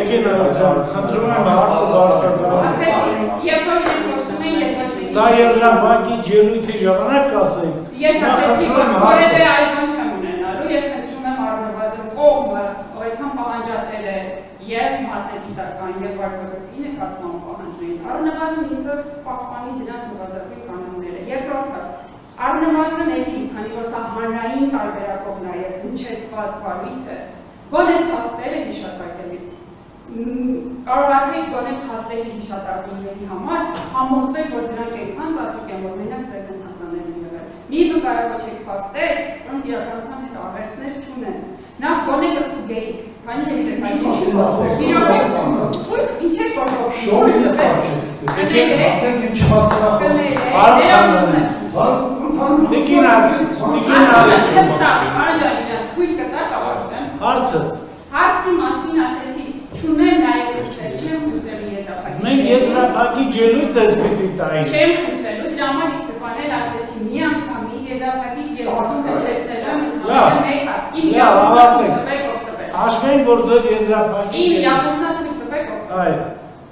Սա եզրափակի ելույթի ժամանակ կասեք։ Ես ասեցի, որ որևէ այլ բան չեմ ունենալու եւ խնդրում եմ առնվազն կողմը, ով այդքան պահանջատել է եւ մասնագիտական եւ վարչապետի նկատմամբ պահանջներին։ Առնվազն ինքը պահպանի դրանց նվազագույն կանոնները։ Երկրորդը, առնվազն էլի, քանի որ սա հանրային տարբերակով նաեւ հնչեցված վարույթ է, գոնե փաստերը հիշատակելիս կարողացեք գոնե փաստերի հիշատակումների համար համոզվել, որ դրանք այնքան ծածուկ են, որ մենակ ձեզ են հասանելի եղել։ Մի վկայակոչեք փաստեր, որոնք իրականության հետ աղերսներ չունեն։ Նախ գոնե կստուգեիք, քանի որ ինչ եք գործով։ Շոուի սարքեք։ Եկեք ասենք ինչ հարցը։ Հարցի մասին ասեցի, չունեմ նաև քրտեր, չեմ ուզելու եզրափակի։ Մենք եզրափակի ելույթ ես պիտի տային։ Չեմ խնդրելու, դրա համար իսկ սպանել ասեցի մի անգամից եզրափակի ելույթում հնչեցնելու մեկ հատ։ Լավ, ավարտենք։ Հաշվենք, որ ձեր եզրափակի իմ իրավունքն թույլ տվեք օգտվել։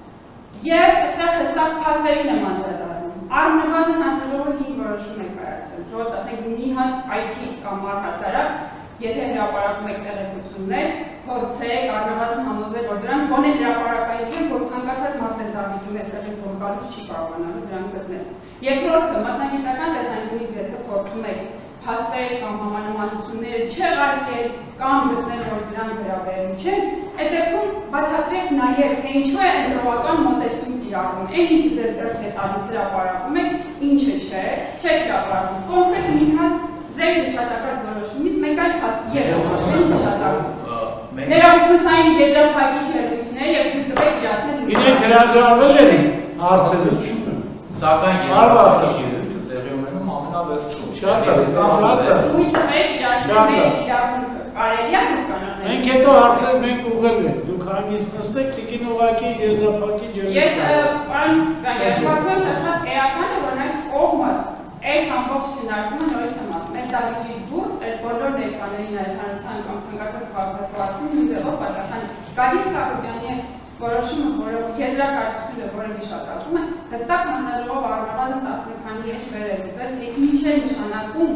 Եվ այստեղ հստակ փաստերին եմ անդրադառնում։ Առնվազն հանձնաժողովը 5 որոշում է կայացրել։ Ժողովուրդ, ասենք մի հատ IT-ից կամ առհասարակ Եթե հրապարակում եք տեղեկություններ, փորձեք առնվազն համոզել, որ դրանք գոնե հրապարակային չեն, որ ցանկացած մարտահրավերում այդտեղից որ գալուց չի կարողանալու դրանք գտնել։ Երկրորդը, մասնագիտական տեսանկյունից եթե փորձում եք փաստեր կամ համանմանություններ չեղարկել կամ գտնել, որ դրանք վերաբերում չեն, այդ դեպքում բացատրեք նաև, թե ինչու է ընտրողական մոտեցում կիրառվում։ Այն ինչ ձեր ձեռք է տալիս հրապարակում եք, ինչը չէ, չեք հրապարակում։ Կոնկրետ մի հատ ձեր հիշատակած որոշումից մեկ այլ փաստ ես հիշատակում։ Ներողություն եզրափակիչ ելույթներ եւ թույլ տվեք իրացնել։ Իրենք հրաժարվել են հարցերը չունեն։ Սակայն եզրափակիչ ելույթը տեղի ունենում ամենավերջում։ Շատ է, թույլ տվեք իրացնել կարելի է կանոնել։ Մենք հետո հարցեր մենք ուղղել ենք։ Դուք հանգիստ նստեք, տիկին ուղղակի եզրափակիչ ելույթ։ Ես պարոն Գագիկ, շատ էական է, որ այդ կողմը այս ամբողջ քննարկումը նորից եմ ասում, այս դահլիճից դուրս այս բոլոր ներկաներին հայտարարության կամ ցանկացած քաղաքացիական նույնտեղով պատասխան Գագիկ Խանդանյանի այդ որոշումը, որը եզրակացությունը, որը հիշատակում է, հստակ հանձնաժողովը առնվազն 10 քանի երկ վերելուծել, թե ինչ է նշանակում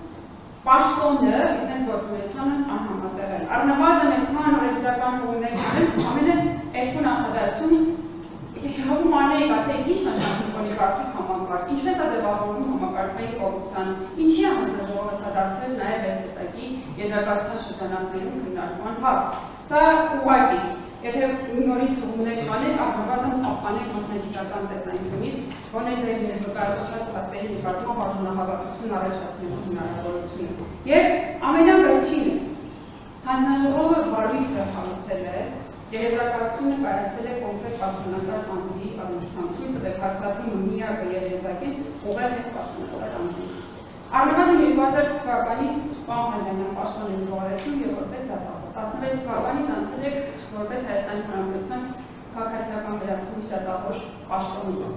պաշտոնը բիզնես գործունեությանը անհամատեղել։ Առնվազն այդքան օրենսդրական հողումներ կան, ամենը երկու նախադասում Հողում անեիք ասեիք ինչ նշանակում օլիգարխիկ համակարգ, ինչպես է ձևավորվում համակարգային կոռուպցիան, ինչի է հանձնաժողովը սա դարձրել նաև այս տեսակի եզրակացության շրջանակներում քննարկման հարց։ Սա ուղղակի, եթե նորից հողումներ կանեք, առնվազն պահպանեք մասնագիտական տեսանկյունից, գոնե ձեր ներկայացված փաստերի նկատմամբ արժանահավատություն առաջացնելու հնարավորությունը։ Եվ ամենավերջինը հանձնաժողովը վարույթը հարուցել է Եզրակացությունը կայացել է կոնկրետ պաշտոնական անձի առնչությամբ, դեպ հարցադրումը միակը եւ եզրակից ուղղել է պաշտոնական անձի։ Առնվազն 2008 թվականից պարոն Խանդանյան պաշտոն է զբաղեցնում եւ որպես դատավոր։ 16 թվականից անցել է որպես Հայաստանի Հանրապետության քաղաքացիական վերաբերյալ դատավոր պաշտոնում։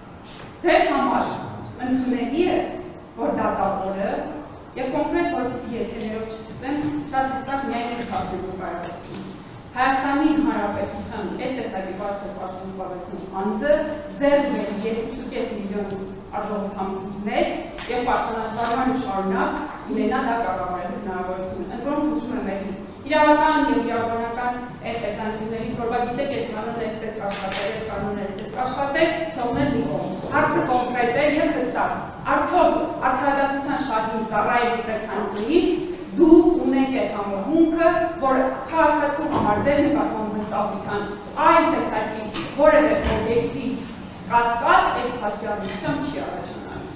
Ձեզ համար ընդունելի է, որ դատավորը եւ կոնկրետ որպեսզի երկերներով չսկսեմ, շատ հստակ միայն է քարտեզում կարողացնում։ Հայաստանի Հանրապետության այդ տեսակի բարձր պաշտոն զբաղեցնող անձը ձեռք բերի 2.5 միլիոն արժողությամբ մեծ եւ պաշտոնատարման շարունակ ունենա դա կառավարելու հնարավորություն։ Ընտրում խնդրում եմ իրավական եւ իրավաբանական այդ տեսանկյուններից, որ գիտեք, այս կանոնը այսպես աշխատել, այս կանոնը այսպես աշխատել, թողնել մի կողմ։ Հարցը կոնկրետ է եւ հստակ։ Արդյոք արդարադատության շահին ծառայելու տեսանկյունից դու ունեք այդ համոզմունքը, որ քաղաքացու համար ձեր նկատմամբ վստահության այլ տեսակի որևէ օբյեկտիվ կասկած այդ փաստիարակությամբ չի առաջանալու։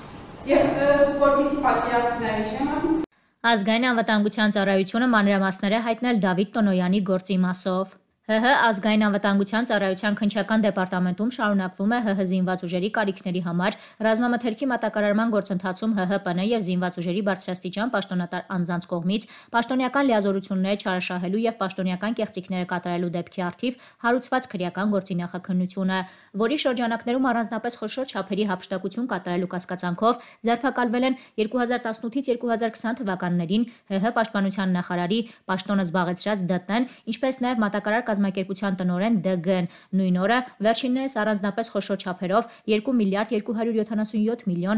Եվ որպեսզի պատկերացնելը չեմ ասում։ Ազգային անվտանգության ծառայությունը մանրամասներ է հայտնել Դավիթ Տոնոյանի գործի մասով։ ՀՀ ազգային անվտանգության ծառայության քննչական դեպարտամենտում շարունակվում է ՀՀ զինված ուժերի կարիքների համար ռազմամթերքի մատակարարման գործընթացում ՀՀՊՆ եւ զինված ուժերի բարձրաստիճան պաշտոնատար անձանց կողմից պաշտոնական լիազորությունները չարաշահելու եւ պաշտոնական կեղծիքները կատարելու դեպքի առթիվ հարուցված քրեական գործի նախաքննությունը, որի շրջանակներում առանձնապես խոշոր չափերի հափշտակություն կատարելու կասկածանքով ձերբակալվել են 2018-ից 2020 թվականներին ՀՀ պաշտպանության նախարարի պաշտոնը զբաղեցրած ԴՏ-ն, ինչպես նաեւ մատակարար կազմակերպության տնօրեն ԴԳ-ն։ Նույն օրը վերջիններս առանձնապես խոշոր չափերով 2 միլիարդ 277 միլիոն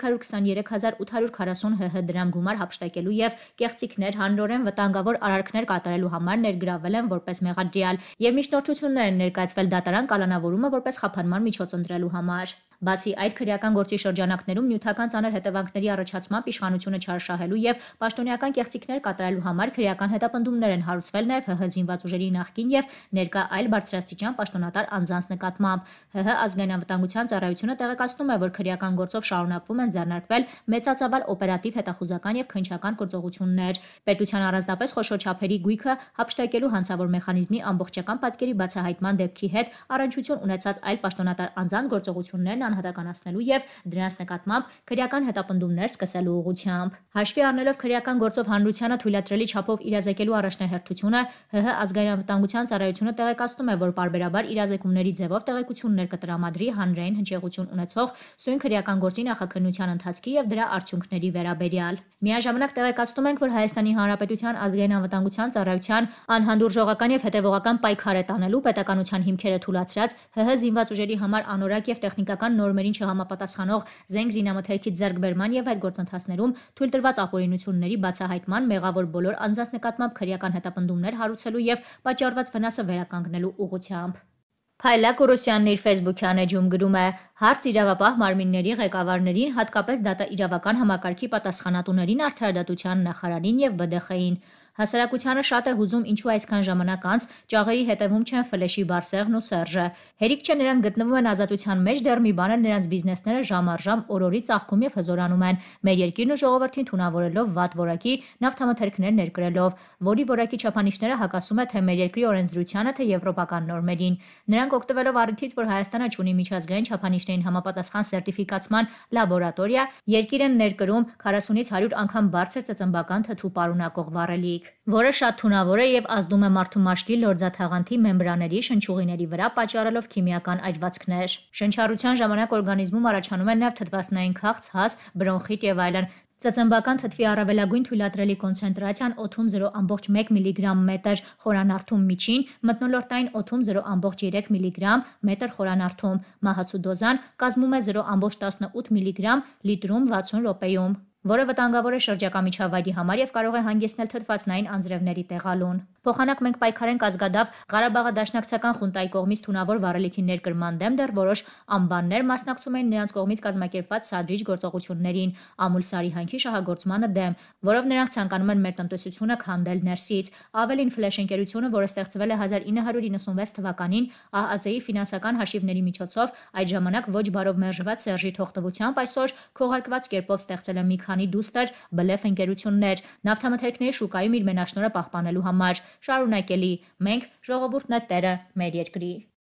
323,840 ՀՀ դրամ գումար հափշտակելու եւ կեղծիքներ, հանրորեն վտանգավոր արարքներ կատարելու համար ներգրավել են որպես մեղադրյալ եւ միջնորդություններ են ներկայացվել դատարան կալանավորումը որպես խափանման միջոց ընտրելու համար։ Բացի այդ, քրեական գործի շրջանակներում նյութական ծանր հետևանքների առաջացմամբ իշխանությունը չարշահելու եւ պաշտոնեական կեղծիքներ կատարելու համար քրեական հետապնդումներ են հարուցվել նաեւ ՀՀ զինված ուժերի նախկին եւ ներկա այլ բարձրաստիճան պաշտոնատար անձանց նկատմամբ։ ՀՀ ազգային անվտանգության ծառայությունը տեղեկացնում է, որ քրեական գործով շարունակվում են ձեռնարկվել մեծածավալ օպերատիվ հետախուզական եւ քննչական գործողություններ։ Պետության առանձնապես խոշոր չափերի գույքը հափշտակելու հանցավոր մեխանիզմի ամբողջական պատկերի բացահայտման դեպքի հետ առնչություն ունեցած այլ պաշտոնատար անձանց գործողություններն անհատականացնելու եւ դրանց նկատմամբ քրեական հետապնդումներ սկսելու ուղղությամբ։ Հաշվի առնելով քրեական գործով հանրությանը թույլատրելի չափով իրազեկելու առաջնահերթությունը, ՀՀ ազգային անվտանգության ծառայությունը տեղեկացնում է, որ պարբերաբար իրազեկումների ձևով տեղեկություններ կտրամադրի հանրային հնչեղություն ունեցող սույն քրեական գործի նախաքննության ընթացքի եւ դրա արդյունքների վերաբերյալ։ Միաժամանակ տեղեկացնում ենք, որ Հայաստանի Հանրապետության ազգային անվտանգության ծառայության անհանդուրժողական եւ հետեւողական պայքար է տանելու պետականության հիմքերը թուլացրած ՀՀ զինված ուժերի համար անորակ եւ տեխնիկական նորմերին չհամապատասխանող զենք զինամթերքի ձեռքբերման եւ այդ գործընթացներում թույլ տրված ապօրինությունների բացահայտման մեղավոր բոլոր անձանց նկատմամբ քրեական հետապնդումներ հարուցելու եւ պատճառված վնասը վերականգնելու ուղղությամբ։ Փայլակ Կորոսյանն իր Facebook-յան էջում գրում է. հարց իրավապահ մարմինների ղեկավարներին, հատկապես դատաիրավական համակարգի պատասխանատուներին, արդարադատության նախարարին եւ ԲԴԽ-ին։ Հասարակությանը շատ է հուզում, ինչու այսքան ժամանակ անց ճաղերի հետևում չեն Ֆլեշի Բարսեղն ու Սերժը։ Հերիք չէ նրանք գտնվում են ազատության մեջ, դեռ մի բան է նրանց բիզնեսները ժամ առ ժամ օրորի ծաղկում եւ հզորանում են, մեր երկիրն ու ժողովրդին թունավորելով վատ որակի նավթամթերքներ ներկրելով, որի որակի չափանիշները հակասում է թե մեր երկրի օրենսդրությանը, թե եվրոպական նորմերին։ Նրանք օգտվելով առիթից, որ Հայաստանը ունի միջազգային չափանիշներին համապատասխան սերտիֆիկացման լաբորատորիա, երկիր են ներկրում 40-ից 100 անգամ բարձր ծծմբական թթու պարունակող վառելիք, որը շատ թունավոր է եւ ազդում է մարդու մաշկի լորձաթաղանթի մեմբրաների շնչուղիների վրա, պատճառելով քիմիական այրվածքներ։ Շնչառության ժամանակ օրգանիզմում առաջանում է նաեւ թթվասնային քաղց, հազ, բրոնխիտ եւ այլն։ Ծծմբական թթվի առավելագույն թույլատրելի կոնցենտրացիան օդում 0,1 մգ/մետր խորանարդում միջին, մթնոլորտային օդում 0,3 մգ/մետր խորանարդում, մահացու դոզան կազմում է 0,18 մգ լիտրում 60 րոպեում, որը վտանգավոր է շրջակա միջավայրի համար եւ կարող է հանգեցնել թթվածնային անձրևների տեղալուն։ Փոխանակ մենք պայքար ենք ազգադավ Ղարաբաղի դաշնակցական խունտայի կողմից թունավոր վառելիքի ներկրման դեմ, դեռ որոշ անբաններ մասնակցում էին նրանց կողմից կազմակերպված սադրիչ գործողություններին, ամուլսարի հանքի շահագործմանը դեմ, որով նրանք ցանկանում են մեր տնտեսությունը քանդել ներսից։ Ավելին Ֆլեշ ընկերությունը, որը ստեղծվել է 1996 թվականին ԱԱԾ-ի ֆինանսական հաշիվների միջոցով, այդ ժամանակ ոչ բարով մերժված Սերժի թողտվությամբ այսօր քողարկված կերպով ստեղծել է մի քանի դուստր բլեֆ ընկերություններ նավթամթերքների շուկայում իր մենաշնորհը պահպանելու համար։ Շարունակելի, մենք ժողովուրդն է տերը մեր երկրի։